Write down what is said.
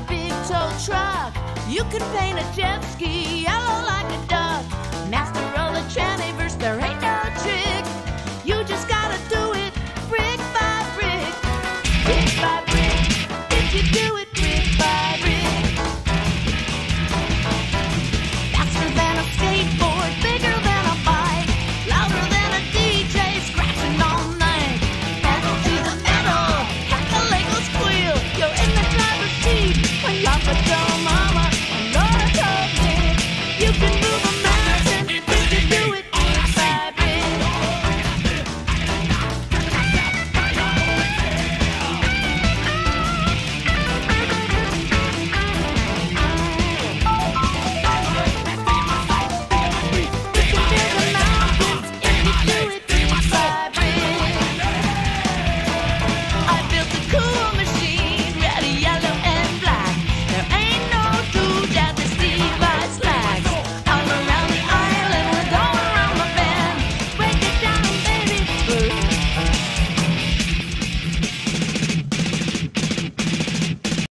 big tow truck. You can paint a jet ski yellow like a duck. Master of the tranny verse, there ain't no trick.